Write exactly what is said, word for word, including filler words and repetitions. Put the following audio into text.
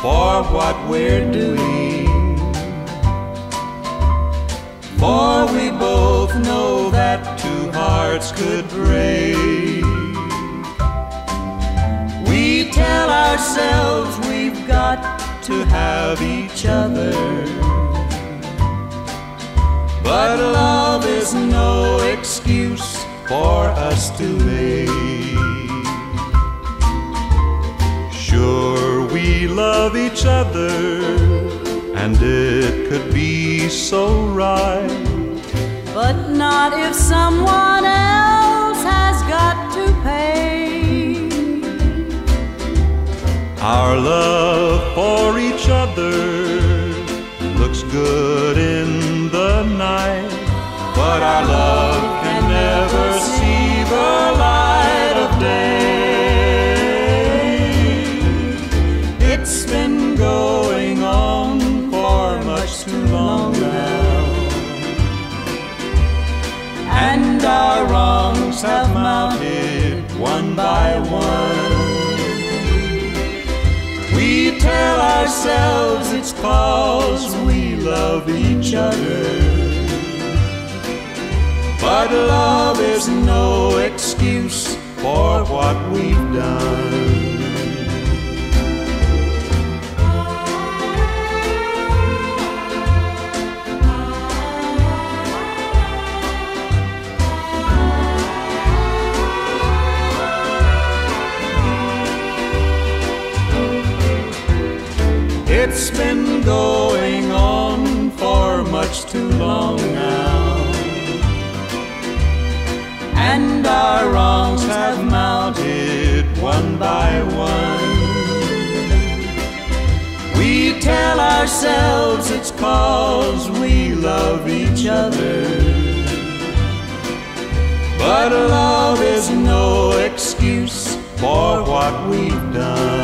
for what we're doing. For we both know that two hearts could break. We tell ourselves we've got to have each other, but love is no excuse for us to make. Sure, we love each other, and it could be so right, but not if someone else has got to pay. Our love for each other looks good in the night, but our love can never see the light of day. It's been going on for much too long now, and our wrongs have mounted one by one. We tell ourselves it's 'cause we love each other, but love is no excuse for what we've done. It's been going on for much too long now, and our wrongs have mounted one by one. We tell ourselves it's 'cause we love each other, but love is no excuse for what we've done.